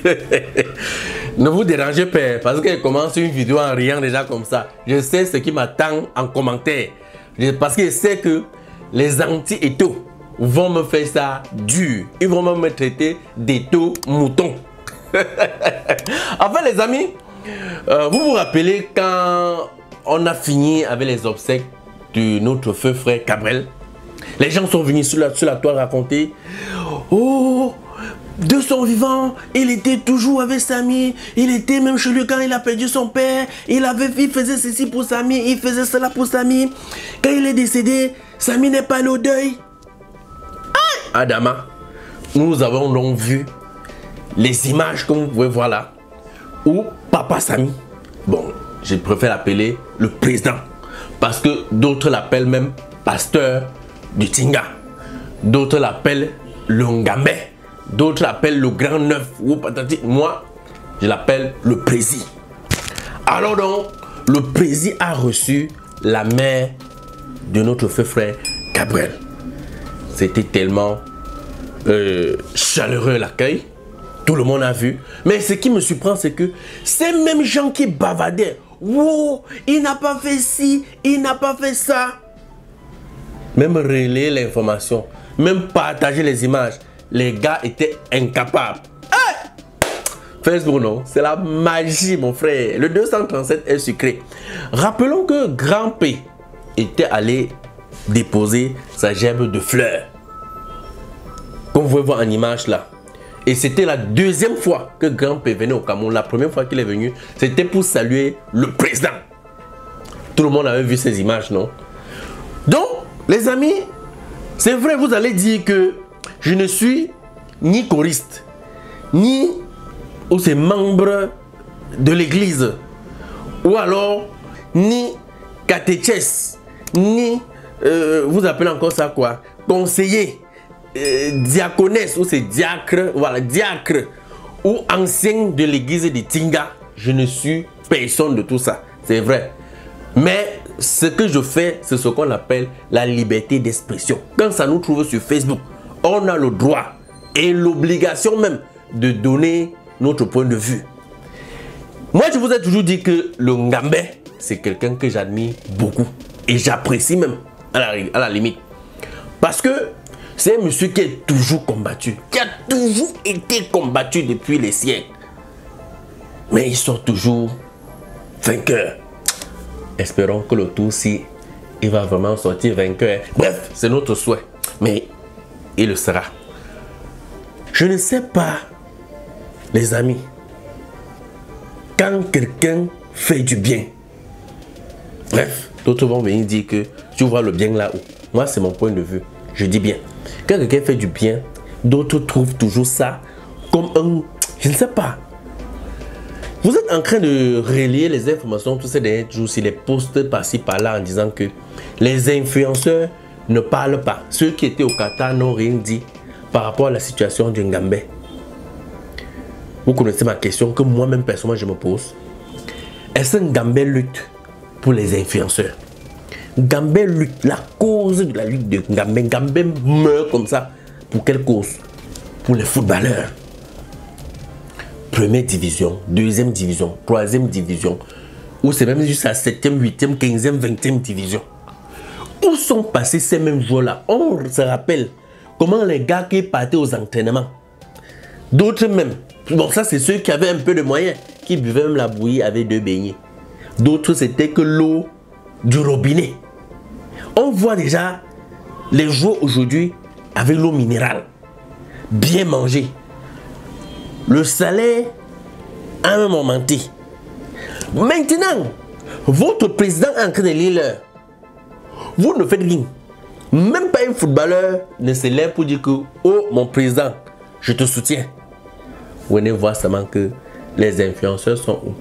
Ne vous dérangez pas, parce qu'elle commence une vidéo en riant déjà comme ça. Je sais ce qui m'attend en commentaire. Parce que je sais que les anti-étaux vont me faire ça dur. Ils vont me traiter d'étaux moutons. Enfin les amis, vous vous rappelez quand on a fini avec les obsèques de notre feu frère Cabrel? Les gens sont venus sur la toile raconter: oh, de son vivant, il était toujours avec Samy, il était même chez lui quand il a perdu son père, il faisait ceci pour Samy, il faisait cela pour Samy. Quand il est décédé, Samy n'est pas allé au deuil. Adama, nous avons donc vu les images que vous pouvez voir là, où Papa Samy, bon, je préfère l'appeler le président, parce que d'autres l'appellent même pasteur du Tinga, d'autres l'appellent le Ngambé, d'autres l'appellent le grand neuf, ou patati. Moi, je l'appelle le président. Alors donc, le président a reçu la mère de notre feu frère Gabriel. C'était tellement chaleureux l'accueil. Tout le monde a vu. Mais ce qui me surprend, c'est que ces mêmes gens qui bavardaient, wow, il n'a pas fait ci, il n'a pas fait ça. Même relayer l'information, même partager les images, les gars étaient incapables. Hey! Facebook, non, c'est la magie, mon frère. Le 237 est sucré. Rappelons que Grand P était allé déposer sa gerbe de fleurs, comme vous pouvez voir en image là. Et c'était la deuxième fois que Grand P venait au Cameroun. La première fois qu'il est venu, c'était pour saluer le président. Tout le monde avait vu ces images, non? Donc, les amis, c'est vrai, vous allez dire que je ne suis ni choriste, ni aussi membre de l'église, ou alors ni catéchèse, ni, vous appelez encore ça quoi, conseiller, diaconesse, ou c'est diacre, voilà, diacre, ou ancien de l'église de Tinga. Je ne suis personne de tout ça, c'est vrai. Mais ce que je fais, c'est ce qu'on appelle la liberté d'expression. Quand ça nous trouve sur Facebook, on a le droit et l'obligation même de donner notre point de vue. Moi, je vous ai toujours dit que le Ngambé, c'est quelqu'un que j'admire beaucoup. Et j'apprécie même, à la limite. Parce que c'est un monsieur qui est toujours combattu. Qui a toujours été combattu depuis les siècles. Mais il sort toujours vainqueur. Espérons que le tour-ci, il va vraiment sortir vainqueur. Bref, c'est notre souhait. Mais il le sera. Je ne sais pas, les amis, quand quelqu'un fait du bien, bref, d'autres vont venir dire que tu vois le bien là-haut. Moi, c'est mon point de vue. Je dis bien. Quand quelqu'un fait du bien, d'autres trouvent toujours ça comme un... Je ne sais pas. Vous êtes en train de relayer les informations tous ces derniers jours sur les posts par-ci par-là en disant que les influenceurs ne parlent pas. Ceux qui étaient au Qatar n'ont rien dit par rapport à la situation du Ngambé. Vous connaissez ma question que moi-même personnellement je me pose. Est-ce que Ngambé lutte pour les influenceurs? Ngambé lutte, la cause de la lutte de Ngambé. Ngambé meurt comme ça. Pour quelle cause? Pour les footballeurs. Première division, deuxième division, troisième division, ou c'est même juste la 7e, 8e, 15e, 20e division. Où sont passés ces mêmes joueurs-là? On se rappelle comment les gars qui partaient aux entraînements, d'autres même, bon ça c'est ceux qui avaient un peu de moyens, qui buvaient même la bouillie avec 2 beignets. D'autres c'était que l'eau du robinet. On voit déjà les joueurs aujourd'hui avec l'eau minérale, bien mangée. Le salaire a même augmenté. Maintenant, votre président est en train de lire l'heure. Vous ne faites rien. Même pas un footballeur ne se lève pour dire que oh mon président, je te soutiens. Vous venez voir seulement que les influenceurs sont où?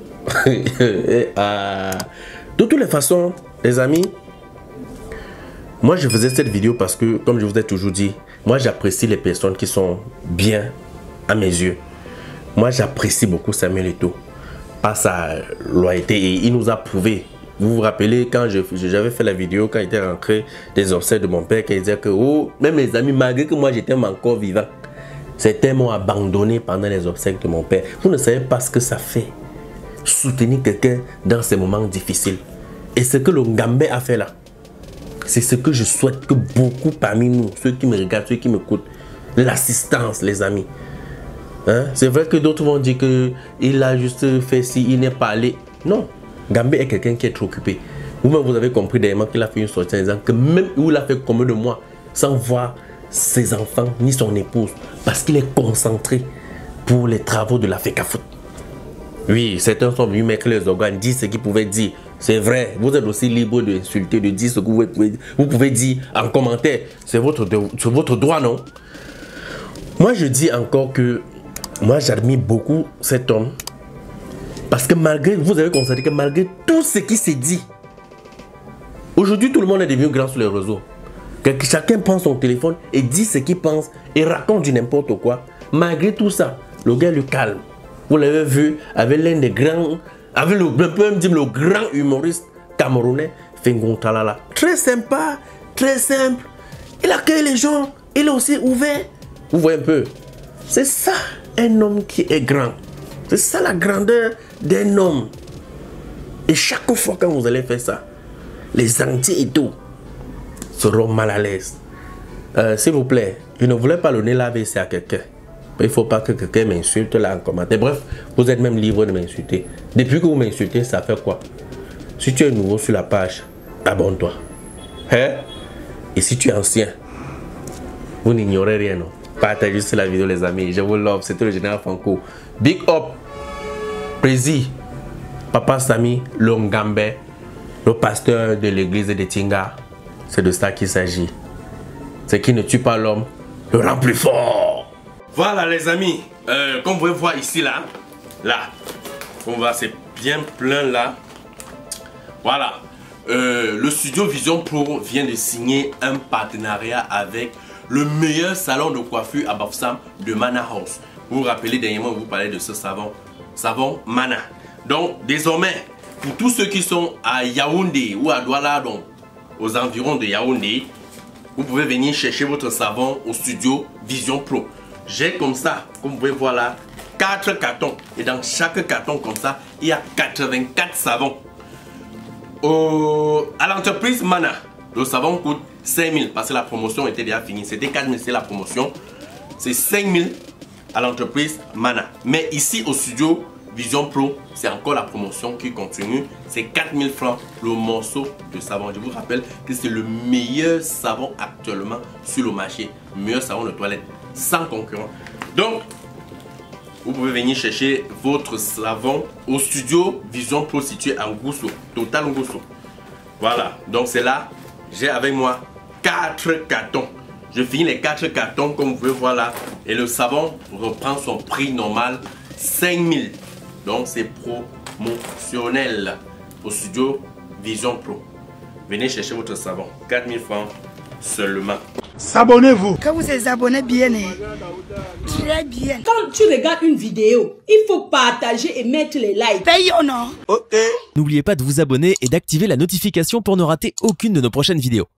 De toutes les façons, les amis, moi je faisais cette vidéo parce que, comme je vous ai toujours dit, moi j'apprécie les personnes qui sont bien à mes yeux. Moi j'apprécie beaucoup Samuel Eto'o par sa loyauté et il nous a prouvé. Vous vous rappelez quand j'avais fait la vidéo, quand il était rentré des obsèques de mon père, qui disait que oh, même mes amis, malgré que moi j'étais encore vivant, Certains m'ont abandonné pendant les obsèques de mon père. Vous ne savez pas ce que ça fait. Soutenir quelqu'un dans ces moments difficiles. Et ce que le Ngambé a fait là, c'est ce que je souhaite que beaucoup parmi nous, ceux qui me regardent, ceux qui m'écoutent, l'assistance, les amis. Hein? C'est vrai que d'autres vont dire qu'il a juste fait ci, il n'est pas allé. Non, Ngambé est quelqu'un qui est trop occupé. Vous-même, vous avez compris dernièrement qu'il a fait une sortie en disant que même où il a fait combien de mois sans voir ses enfants ni son épouse, parce qu'il est concentré pour les travaux de la FECAFOOT. Oui, certains sont venus mettre les organes, dire ce qu'ils pouvaient dire. C'est vrai, vous êtes aussi libre d'insulter, de dire ce que vous pouvez dire en commentaire. C'est votre droit, non? Moi, je dis encore que moi, j'admire beaucoup cet homme. Parce que malgré, vous avez constaté que malgré tout ce qui s'est dit, aujourd'hui, tout le monde est devenu grand sur les réseaux. Que chacun prend son téléphone et dit ce qu'il pense et raconte du n'importe quoi. Malgré tout ça, le gars le calme. Vous l'avez vu avec l'un des grands, avec le grand humoriste camerounais, Fengon Talala. Très sympa, très simple. Il accueille les gens, il est aussi ouvert. Vous voyez un peu. C'est ça, un homme qui est grand. C'est ça la grandeur d'un homme. Et chaque fois que vous allez faire ça, les entiers et tout seront mal à l'aise. S'il vous plaît, je ne voulais pas le nez laver à quelqu'un. Il ne faut pas que quelqu'un m'insulte là en commentaire. Bref, vous êtes même libre de m'insulter. Depuis que vous m'insultez, ça fait quoi? Si tu es nouveau sur la page, abonne-toi. Hein? Et si tu es ancien, vous n'ignorez rien, non? Partagez juste la vidéo, les amis. Je vous love. C'était le général Franco. Big up. Prési, Papa Sami Longambé, le pasteur de l'église de Tinga. C'est de ça qu'il s'agit. Ce qui ne tue pas l'homme le rend plus fort. Voilà les amis, comme vous pouvez voir ici là, on voit c'est bien plein là. Voilà, le studio Vision Pro vient de signer un partenariat avec le meilleur salon de coiffure à Bafoussam de Mana House. Vous vous rappelez dernièrement, vous parlez de ce savon Mana. Donc désormais, pour tous ceux qui sont à Yaoundé ou à Douala, donc aux environs de Yaoundé, vous pouvez venir chercher votre savon au studio Vision Pro. J'ai comme ça, comme vous pouvez voir là, 4 cartons. Et dans chaque carton comme ça, il y a 84 savons. À l'entreprise Mana, le savon coûte 5 000 parce que la promotion était déjà finie. C'était 4 000, c'est la promotion. C'est 5 000 à l'entreprise Mana. Mais ici au studio Vision Pro, c'est encore la promotion qui continue. C'est 4 000 francs le morceau de savon. Je vous rappelle que c'est le meilleur savon actuellement sur le marché. Le meilleur savon de toilette. Sans concurrent. Donc, vous pouvez venir chercher votre savon au studio Vision Pro situé en Gousso, Total Gousso. Voilà, donc c'est là, j'ai avec moi 4 cartons. Je finis les 4 cartons comme vous pouvez voir là. Et le savon reprend son prix normal, 5 000. Donc c'est promotionnel au studio Vision Pro. Venez chercher votre savon, 4 000 francs seulement. S'abonnez-vous. Quand vous êtes abonné bien, très bien. Quand tu regardes une vidéo, il faut partager et mettre les likes. Paye ou non? Ok. N'oubliez pas de vous abonner et d'activer la notification pour ne rater aucune de nos prochaines vidéos.